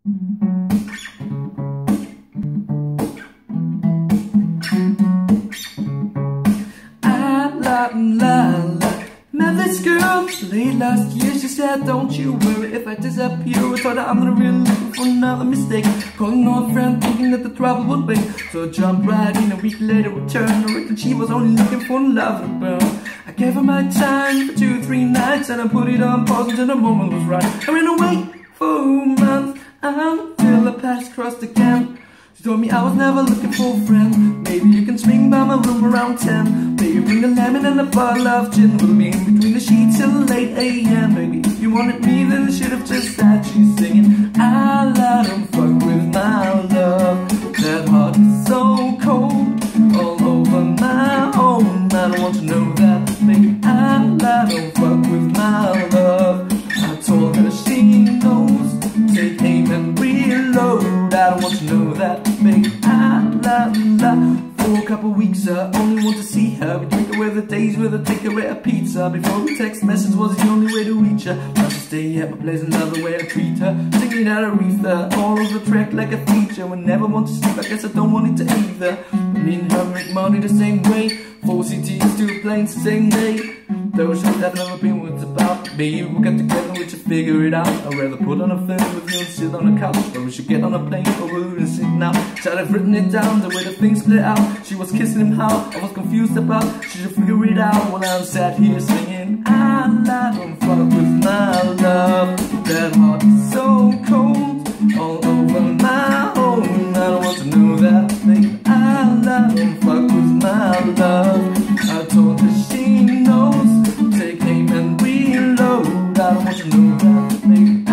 Met this girl late last year. She said, don't you worry if I disappear. I told her I'm not really looking for another mistake. Calling on a friend thinking that the trouble would wait. So I jumped right in. A week later returned. I reckon she was only looking for love to burn. I gave her my time for 2-3 nights, and I put it on pause until the moment was right. I ran away for a month until I passed across the camp. She told me I was never looking for a friend. Maybe you can swing by my room around 10. Maybe bring a lemon and a bottle of gin. We'll be in between the sheets till 8 AM. Maybe if you wanted me, then you should have just died. She's singing, I don't fuck with my love. That heart is so cold, all over my own. I don't want to know that, baby. I don't fuck with my love. I told her she knows. Take aim and reload. I don't want to know that, baby. For a couple weeks, I only want to see her. We drink away the days with her, take away a pizza. Before the text message was the only way to reach her. I should stay at my place and love the way I treat her. Singing out Aretha, all over the track like a feature. We never want to sleep, I guess I don't want it to either. Me and her make money the same way. 4 CTs, 2 planes the same day. Those shows have never been what it's about. Baby, we got together, we should figure it out. I'd rather put on a film with you and sit on a couch. Or we should get on a plane, or we wouldn't sit now. Should have written it down, the way the things play out. She was kissing him how, I was confused about. She should figure it out while I'm sat here singing, I don't fuck with my love. That heart is so cold, all over my own. I don't want to know that, baby. I don't fuck with my love. I told her she knows. Take aim and reload. I don't want to know that, baby.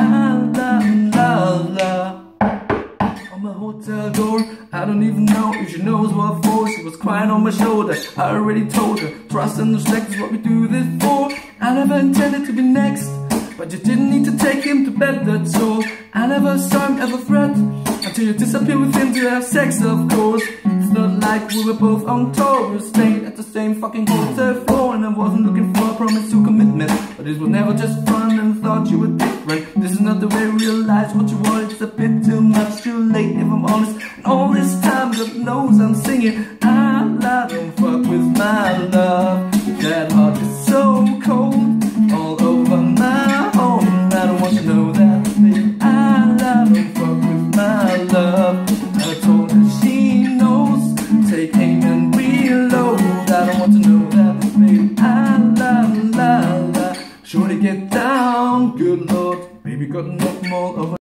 On my hotel door, I don't even know if she knows what for. She was crying on my shoulder. I already told her, trust and respect is what we do this for. I never intended to be next, but you didn't need to take him to bed, that's all. I never saw him ever threat until you disappeared with him to have sex, of course. It's not like we were both on tour. We stayed at the same fucking hotel floor, and I wasn't looking for a promise to commitment. But it was never just fun and thought you were different. This is not the way I realized what you want. It's a bit too much, too late if I'm honest. And all this time, God knows I'm singing, I don't fuck with my love. That heart is so cold, all over my own. I don't want to know that, baby. I don't fuck with my love. I told her she knows. Take aim and reload. I don't want to know that, baby. Sure to get down, good lord. Baby got enough more of